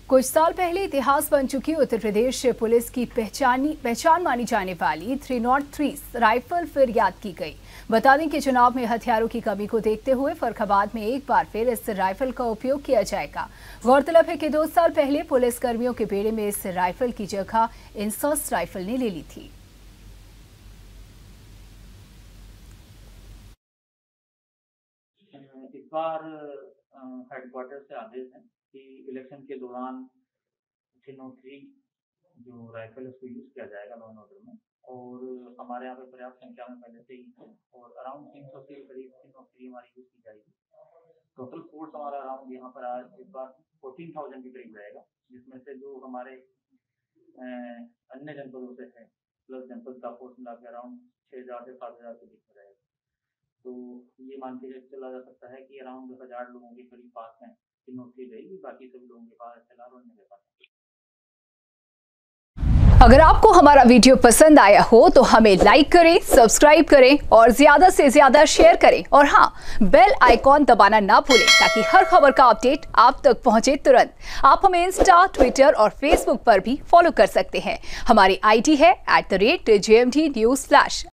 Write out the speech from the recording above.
कुछ साल पहले इतिहास बन चुकी उत्तर प्रदेश पुलिस की पहचान मानी जाने वाली 303 राइफल फिर याद की गई। बता दें कि चुनाव में हथियारों की कमी को देखते हुए फर्रुखाबाद में एक बार फिर इस राइफल का उपयोग किया जाएगा। गौरतलब है कि 2 साल पहले पुलिस कर्मियों के बेड़े में इस राइफल की जगह इंसास राइफल ने ले ली थी। इस बार हेडक्वार्टर से आदेश है कि इलेक्शन के दौरान 303 जो राइफल है उसको यूज़ किया जाएगा लॉ एंड ऑर्डर में, और हमारे यहाँ पे पर्याप्त संख्या में पहले से ही है और अराउंड 300 के करीब 303 हमारी यूज़ की जाएगी। टोटल फोर्स हमारा अराउंड यहाँ पर आज इस बार 14,000 के करीब रहेगा, जिसमें से जो हमारे अन्य जनपदों से है प्लस जनपद का फोर्स मिला के अराउंड 6,000 से 7,000 के बीच में रहेगा। तो ये मान के चला जा सकता है कि अराउंड 1000 लोगों के करीब पास में 303 रहेगी, बाकी सभी लोगों के पास SLR और अन्य के पास। अगर आपको हमारा वीडियो पसंद आया हो तो हमें लाइक करें, सब्सक्राइब करें और ज्यादा से ज्यादा शेयर करें, और हाँ, बेल आइकॉन दबाना ना भूलें ताकि हर खबर का अपडेट आप तक पहुंचे तुरंत। आप हमें इंस्टा, ट्विटर और फेसबुक पर भी फॉलो कर सकते हैं। हमारी ID है @JMT News Flash।